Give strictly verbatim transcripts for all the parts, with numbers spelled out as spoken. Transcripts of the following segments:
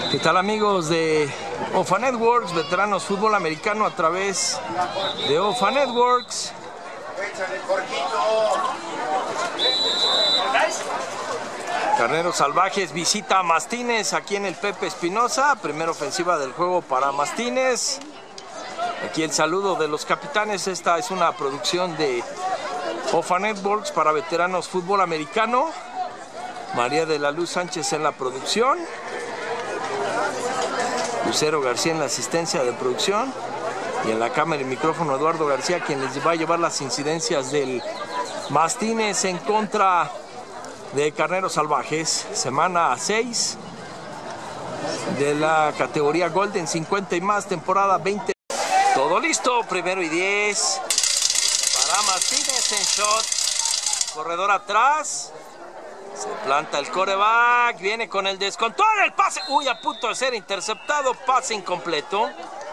¿Qué tal, amigos de O F A Networks, veteranos fútbol americano a través de O F A Networks? Carneros Salvajes visita a Mastines aquí en el Pepe Espinosa. Primera ofensiva del juego para Mastines. Aquí el saludo de los capitanes. Esta es una producción de O F A Networks para veteranos fútbol americano. María de la Luz Sánchez en la producción. Lucero García en la asistencia de producción. Y en la cámara y micrófono Eduardo García, quien les va a llevar las incidencias del Mastines en contra de Carneros Salvajes. Semana seis de la categoría Golden cincuenta y más, temporada veinte. Todo listo, primero y diez para Mastines en shot. Corredor atrás. Se planta el coreback, viene con el descontrol, el pase, uy, a punto de ser interceptado, pase incompleto.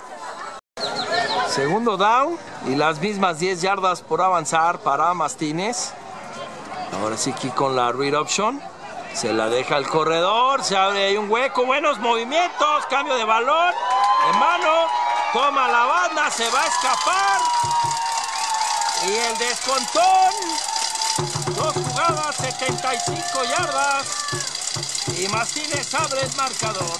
Segundo down y las mismas diez yardas por avanzar para Mastines. Ahora sí aquí con la read option, se la deja el corredor, se abre ahí un hueco, buenos movimientos, cambio de balón, en mano, toma la banda, se va a escapar. Y el descontón. Dos jugadas, setenta y cinco yardas. Y Mastines abre el marcador.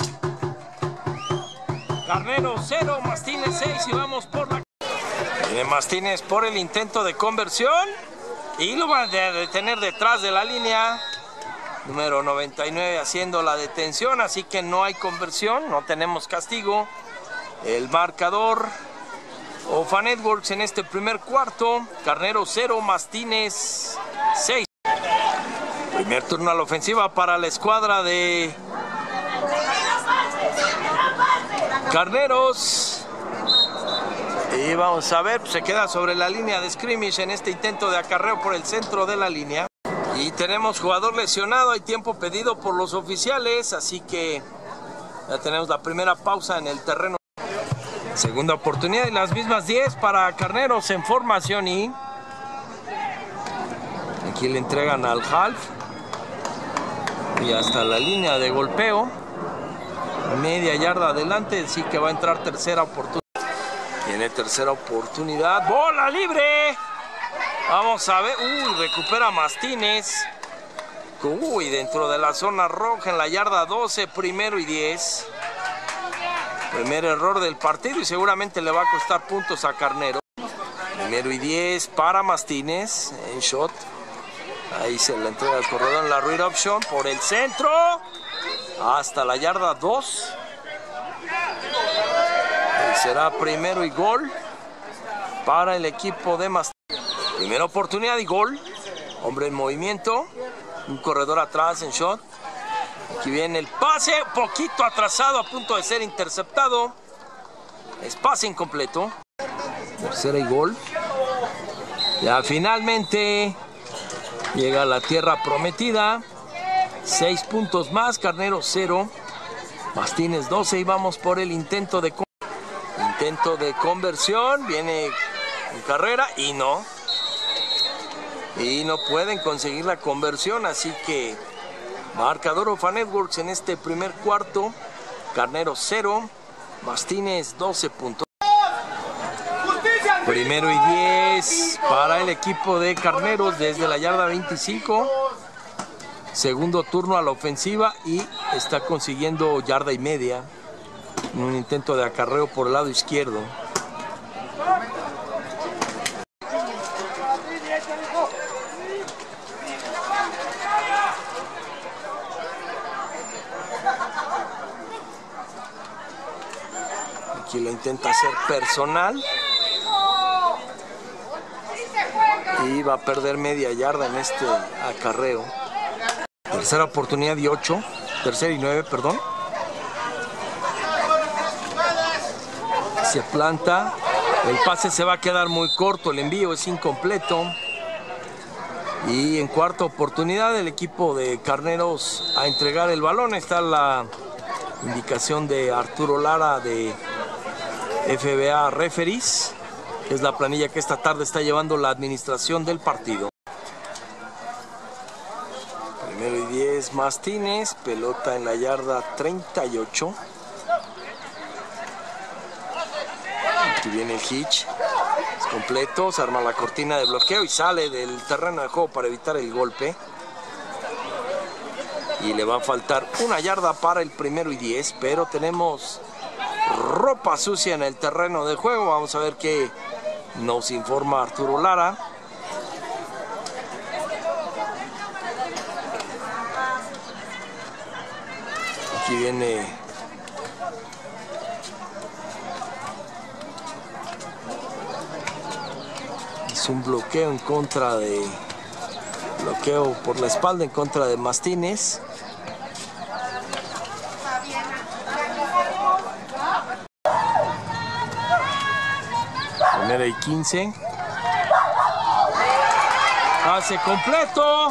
Carneros cero, Mastines seis y vamos por la... Viene Mastines por el intento de conversión. Y lo van a detener detrás de la línea. Número noventa y nueve haciendo la detención. Así que no hay conversión, no tenemos castigo. El marcador... O F A Networks en este primer cuarto. Carneros cero, Mastines seis. Primer turno a la ofensiva para la escuadra de Carneros. Y vamos a ver, se queda sobre la línea de scrimmage en este intento de acarreo por el centro de la línea. Y tenemos jugador lesionado, hay tiempo pedido por los oficiales, así que ya tenemos la primera pausa en el terreno. Segunda oportunidad y las mismas diez para Carneros en formación y aquí le entregan al half y hasta la línea de golpeo, media yarda adelante, así que va a entrar tercera oportunidad. Tiene tercera oportunidad, bola libre, vamos a ver, uy, recupera Mastines, uy, dentro de la zona roja en la yarda doce, primero y diez. Primer error del partido y seguramente le va a costar puntos a Carneros. Primero y diez para Mastines en shot. Ahí se le entrega el corredor en la read option por el centro. Hasta la yarda dos. Y será primero y gol para el equipo de Mastines. Primera oportunidad y gol. Hombre en movimiento. Un corredor atrás en shot. Aquí viene el pase, poquito atrasado, a punto de ser interceptado. Es pase incompleto. Tercera y gol. Ya finalmente llega a la tierra prometida. Seis puntos más, Carneros cero. Mastines doce y vamos por el intento de, intento de conversión. Viene en carrera y no. Y no pueden conseguir la conversión, así que... Marcador O F A Networks en este primer cuarto. Carneros cero, Mastines doce puntos. Primero y diez para el equipo de Carneros desde la yarda veinticinco. Segundo turno a la ofensiva y está consiguiendo yarda y media. En un intento de acarreo por el lado izquierdo. Aquí lo intenta hacer personal y va a perder media yarda en este acarreo. Tercera oportunidad y ocho, tercera y nueve, perdón. Se planta, el pase se va a quedar muy corto, el envío es incompleto. Y en cuarta oportunidad el equipo de Carneros a entregar el balón. Está la indicación de Arturo Lara de F B A Referees, que es la planilla que esta tarde está llevando la administración del partido. Primero y diez es Mastines, pelota en la yarda treinta y ocho. Aquí viene el hitch, es completo, se arma la cortina de bloqueo y sale del terreno de juego para evitar el golpe. Y le va a faltar una yarda para el primero y diez, pero tenemos ropa sucia en el terreno de juego. Vamos a ver qué nos informa Arturo Lara. Aquí viene es un bloqueo en contra de bloqueo por la espalda en contra de Mastines. Primera y quince. Pase completo.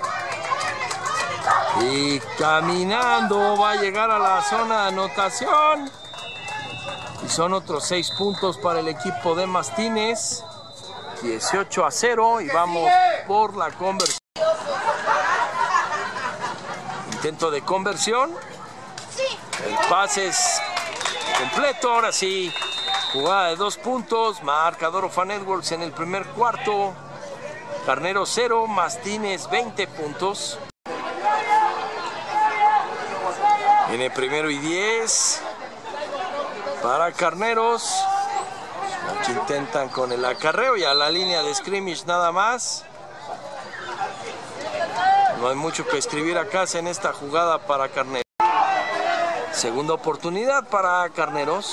Y caminando va a llegar a la zona de anotación. Y son otros seis puntos para el equipo de Mastines. dieciocho a cero y vamos por la conversión. Intento de conversión. El pase es completo. Ahora sí. Jugada de dos puntos. Marcador Ofa Networks en el primer cuarto. Carneros cero. Mastines veinte puntos. Viene primero y diez para Carneros. Aquí intentan con el acarreo y a la línea de scrimmage nada más. No hay mucho que escribir acá en esta jugada para Carneros. Segunda oportunidad para Carneros.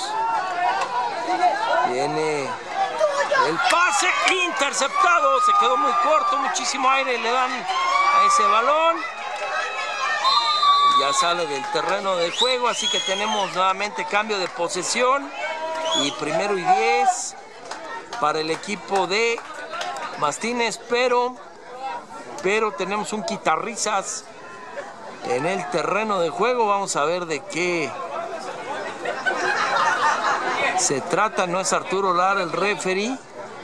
Viene el pase interceptado. Se quedó muy corto, muchísimo aire le dan a ese balón. Ya sale del terreno de juego, así que tenemos nuevamente cambio de posesión. Y primero y diez para el equipo de Mastines, pero, pero tenemos un quitarrisas en el terreno de juego. Vamos a ver de qué se trata. No es Arturo Lara el referee.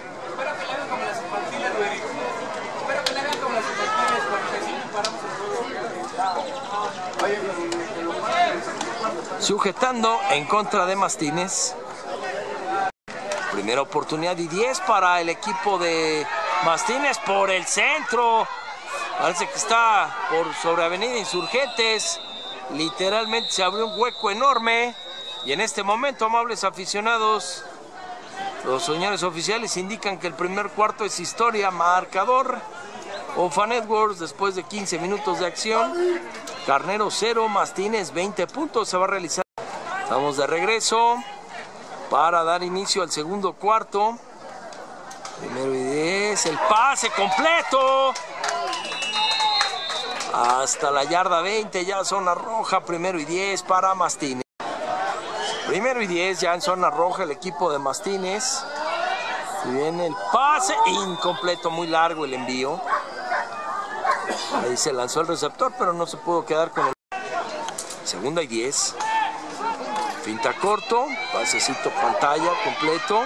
Sujetando en contra de Mastines. Primera oportunidad y diez para el equipo de Mastines por el centro. Parece que está por sobre Avenida Insurgentes. Literalmente se abrió un hueco enorme. Y en este momento, amables aficionados, los señores oficiales indican que el primer cuarto es historia. Marcador Ofa Networks después de quince minutos de acción. Carneros cero, Mastines veinte puntos. Se va a realizar. Estamos de regreso para dar inicio al segundo cuarto. Primero y diez. El pase completo. Hasta la yarda veinte. Ya zona roja. Primero y diez para Mastines. Primero y diez ya en zona roja el equipo de Mastines. Y viene el pase incompleto. Muy largo el envío. Ahí se lanzó el receptor, pero no se pudo quedar con el... Segunda y diez. Finta corto, pasecito pantalla completo.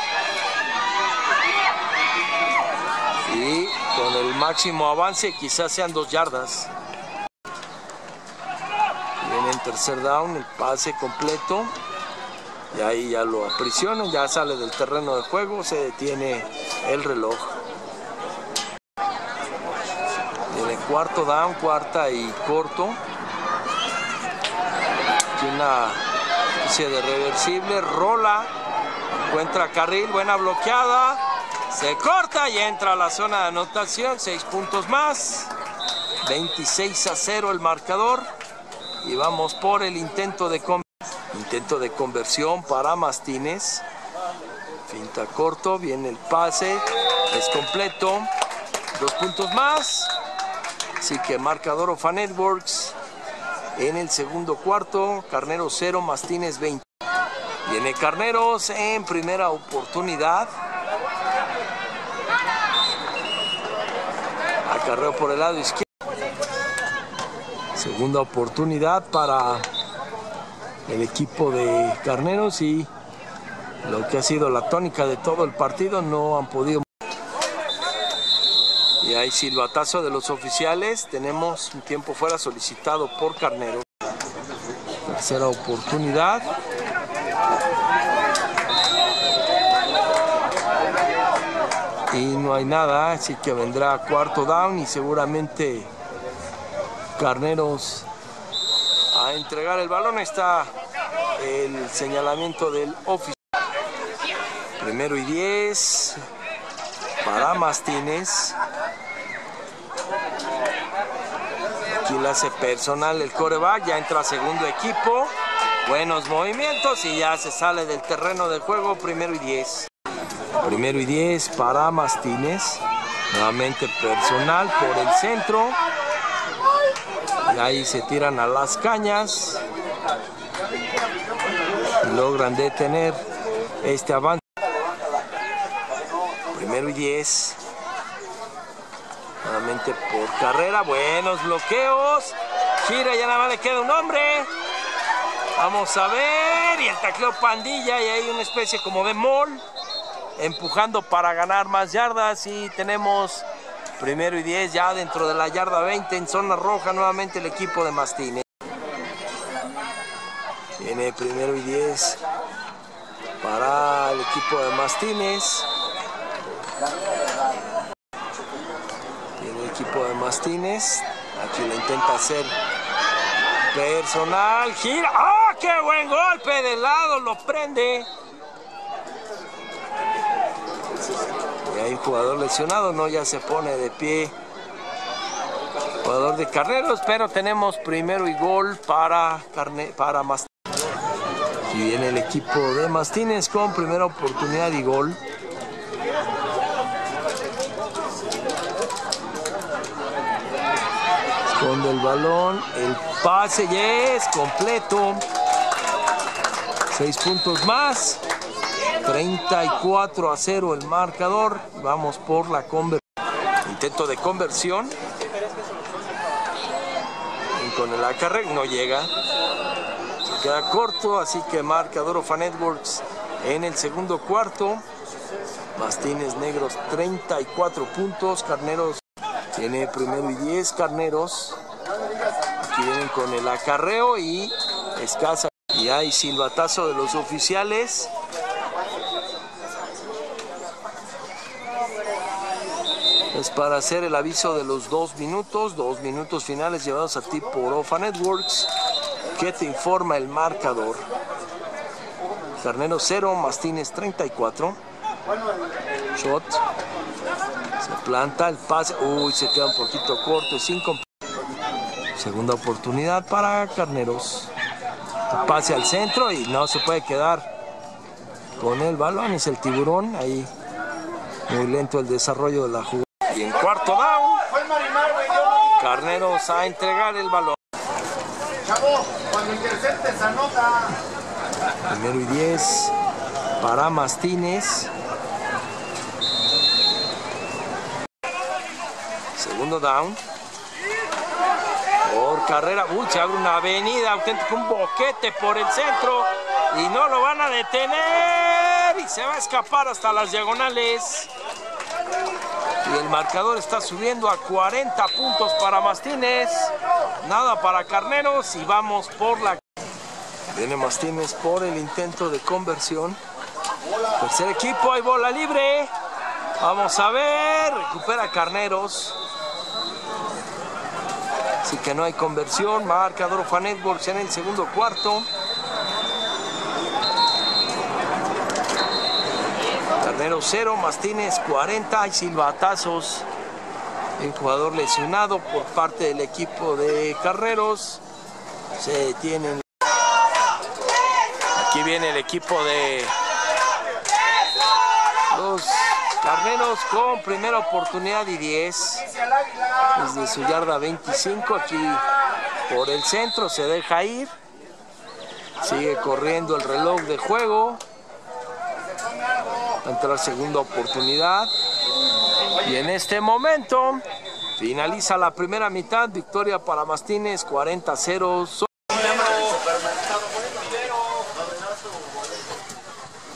Y con el máximo avance quizás sean dos yardas. Viene en tercer down, el pase completo. Y ahí ya lo aprisionan, ya sale del terreno de juego, se detiene el reloj. Viene cuarto down, cuarta y corto. Aquí una especie de reversible, rola, encuentra carril, buena bloqueada, se corta y entra a la zona de anotación, seis puntos más, veintiséis a cero el marcador. Y vamos por el intento de conversión. Intento de conversión para Mastines. Finta corto, viene el pase, es completo, dos puntos más. Así que marcador Ofa Networks en el segundo cuarto. Carneros cero, Mastines veinte. Viene Carneros en primera oportunidad. Acarreo por el lado izquierdo. Segunda oportunidad para el equipo de Carneros y lo que ha sido la tónica de todo el partido, no han podido. Y Y hay silbatazo de los oficiales. Tenemos un tiempo fuera solicitado por Carneros. Tercera oportunidad. Y no hay nada, así que vendrá cuarto down y seguramente Carneros a entregar el balón. Está el señalamiento del oficial. Primero y diez para Mastines. Aquí le hace personal el quarterback, ya entra segundo equipo. Buenos movimientos y ya se sale del terreno de juego. Primero y diez. Primero y diez para Mastines. Nuevamente personal por el centro. Y ahí se tiran a las cañas. Y logran detener este avance. Primero y diez. Nuevamente por carrera. Buenos bloqueos. Gira, ya nada más le queda un hombre. Vamos a ver. Y el tacleo pandilla. Y hay una especie como de mall. Empujando para ganar más yardas. Y tenemos primero y diez ya dentro de la yarda veinte en zona roja. Nuevamente el equipo de Mastines. Tiene primero y diez para el equipo de Mastines. Tiene el equipo de Mastines. Aquí lo intenta hacer personal. Gira. ¡Ah! ¡Oh, qué buen golpe! De lado lo prende. Y hay un jugador lesionado, no, ya se pone de pie. Jugador de Carneros, pero tenemos primero y gol para, Carne, para Mastines. Y viene el equipo de Mastines con primera oportunidad y gol. Esconde el balón, el pase ya es completo. Seis puntos más. treinta y cuatro a cero el marcador. Vamos por la conversión. Intento de conversión. Y con el acarreo no llega. Se queda corto, así que marcador Ofa Networks en el segundo cuarto. Mastines Negros treinta y cuatro puntos. Carneros tiene primero y diez. Carneros. Aquí vienen con el acarreo y escasa. Y hay silbatazo de los oficiales. Es para hacer el aviso de los dos minutos, dos minutos finales llevados a ti por Ofa Networks, que te informa el marcador. Carneros cero, Mastines treinta y cuatro. Shot. Se planta el pase. Uy, se queda un poquito corto, es incompleto. Segunda oportunidad para Carneros. El pase al centro y no se puede quedar con el balón. Es el tiburón. Ahí muy lento el desarrollo de la jugada. Y en cuarto down, Carneros a entregar el balón. Chavo, cuando interceptes anota. Primero y diez para Mastines. Segundo down. Por carrera. Uy, se abre una avenida, auténtico, un boquete por el centro. Y no lo van a detener. Y se va a escapar hasta las diagonales. Y el marcador está subiendo a cuarenta puntos para Mastines. Nada para Carneros. Y vamos por la... Viene Mastines por el intento de conversión. Tercer equipo, hay bola libre. Vamos a ver. Recupera Carneros. Así que no hay conversión. Marcador Ofa Networks en el segundo cuarto. Carneros cero, Mastines cuarenta. Hay silbatazos. El jugador lesionado por parte del equipo de Carneros. Se detienen. Aquí viene el equipo de los Carneros con primera oportunidad y diez. Desde su yarda veinticinco, aquí por el centro se deja ir. Sigue corriendo el reloj de juego. Va a entrar segunda oportunidad. Y en este momento finaliza la primera mitad. Victoria para Mastines cuarenta a cero.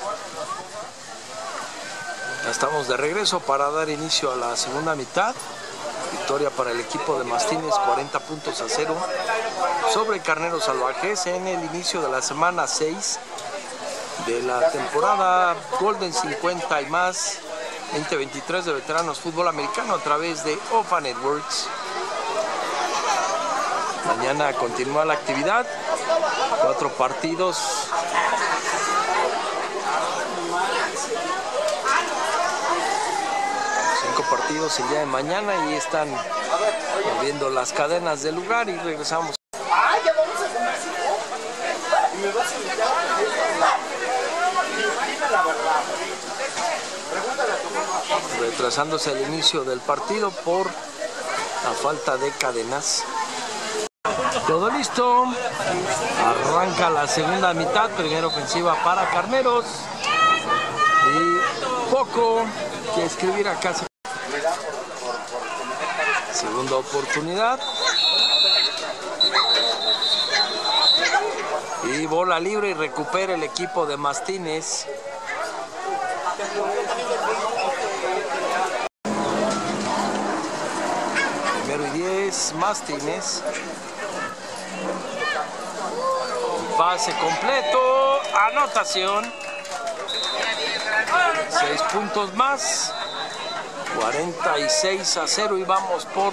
Ya estamos de regreso para dar inicio a la segunda mitad. Victoria para el equipo de Mastines, cuarenta puntos a cero sobre Carneros Salvajes en el inicio de la semana seis de la temporada Golden cincuenta y más veinte veintitrés de Veteranos Fútbol Americano a través de O F A Networks. Mañana continúa la actividad, cuatro partidos. Cinco partidos el día de mañana y están moviendo las cadenas del lugar y regresamos. Retrasándose el inicio del partido por la falta de cadenas. Todo listo. Arranca la segunda mitad. Primera ofensiva para Carneros. Y poco que escribir acá. Segunda oportunidad. Y bola libre y recupera el equipo de Mastines. Primero y diez, Mastines. Pase completo, anotación. Seis puntos más. cuarenta y seis a cero y vamos por...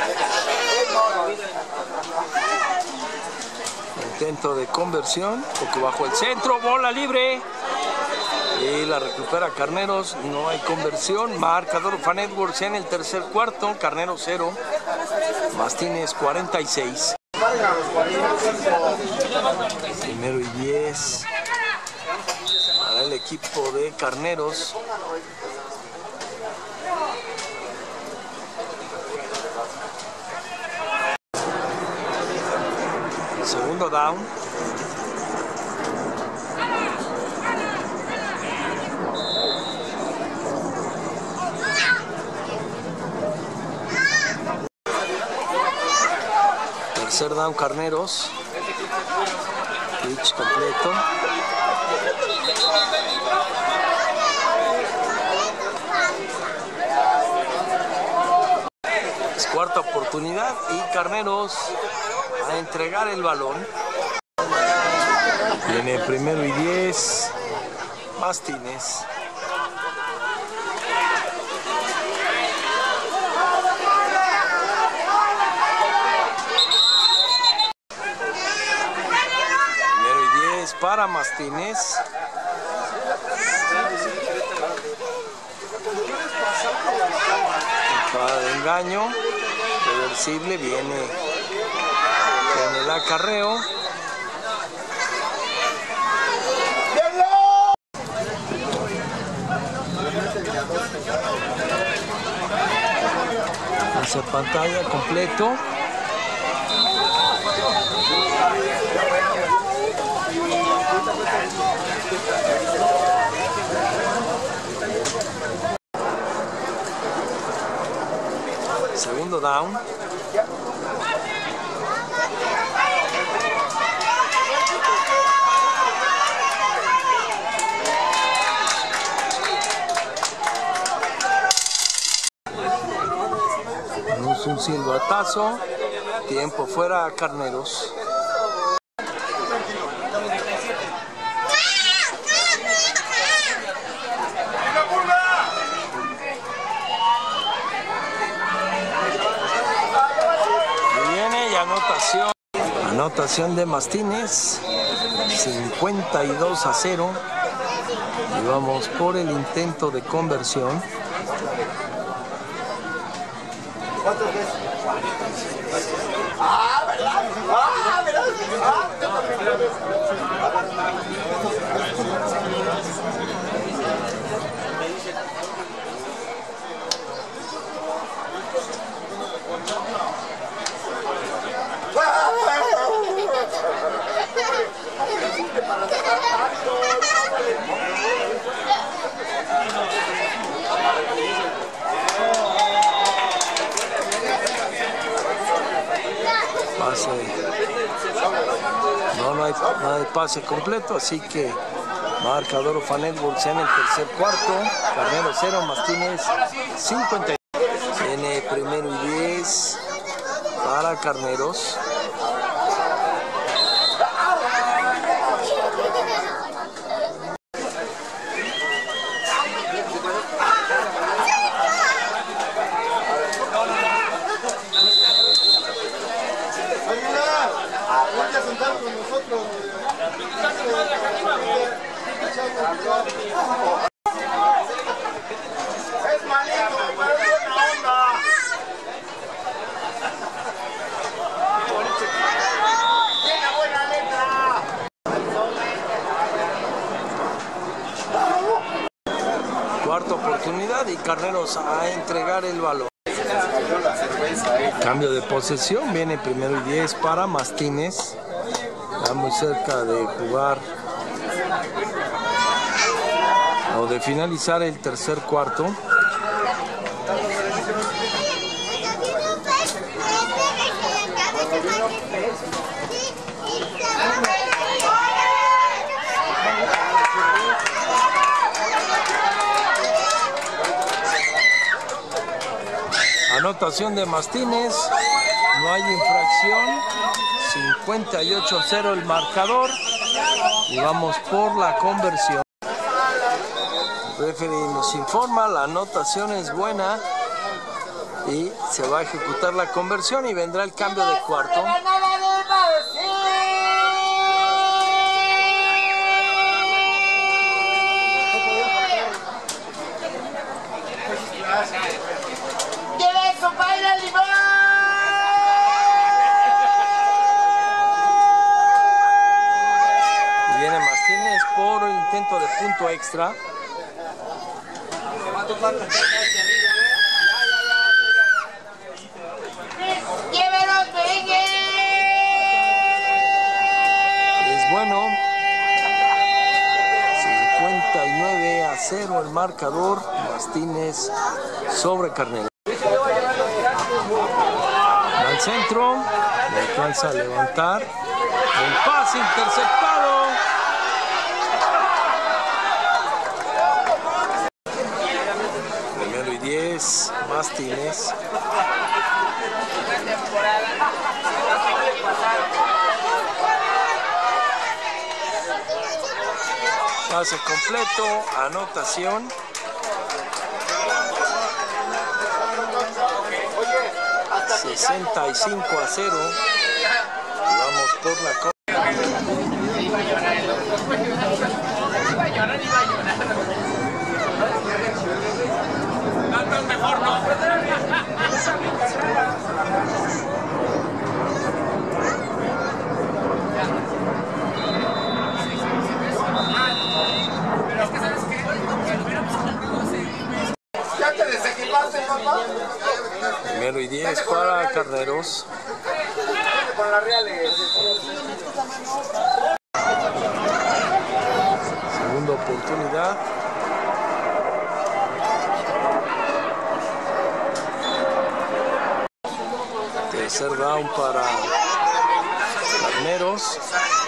Intento de conversión, poco bajo el centro, bola libre. Y la recupera Carneros, no hay conversión. Marcador O F A Networks en el tercer cuarto, Carneros cero, Mastines cuarenta y seis. Primero y diez para el equipo de Carneros. Segundo down. Tercer down Carneros. Pitch completo. Es cuarta oportunidad y Carneros a entregar el balón. Viene primero y diez. Mastines. Para Mastines. Para de engaño. Reversible. Viene en el acarreo. Hacia pantalla completo. Segundo down. Tenemos un silbatazo. Tiempo fuera Carneros. Anotación. Anotación de Mastines, cincuenta y dos a cero. Y vamos por el intento de conversión. Ah, ¿verdad? Ah, ¿verdad? Ah, Pase. No, no hay, no hay pase completo, así que marcador O F A Networks en el tercer cuarto. Carneros cero, Mastines cincuenta y dos. Viene primero y diez para Carneros. Es malito, pero es buena onda. Tiene buena letra. Cuarta oportunidad y Carneros a entregar el balón. Cambio de posesión, viene primero y diez para Mastines. Está muy cerca de jugar o de finalizar el tercer cuarto. Anotación de Mastines, no hay infracción, cincuenta y ocho a cero el marcador y vamos por la conversión. El referee nos informa, la anotación es buena y se va a ejecutar la conversión y vendrá el cambio de cuarto. Y viene Mastines por el intento de punto extra. Es bueno. cincuenta y nueve a cero el marcador. Mastines sobre Carneros. Al centro, le alcanza a levantar. El pase interceptado. Primero y diez, Mastines. Pase completo, anotación. sesenta y cinco a cero. Y vamos por la co- Mejor no. ¿Ya te desequipaste, papá? Primero y diez para Carneros. Con las reales. Segunda oportunidad. Tercer down para Carneros.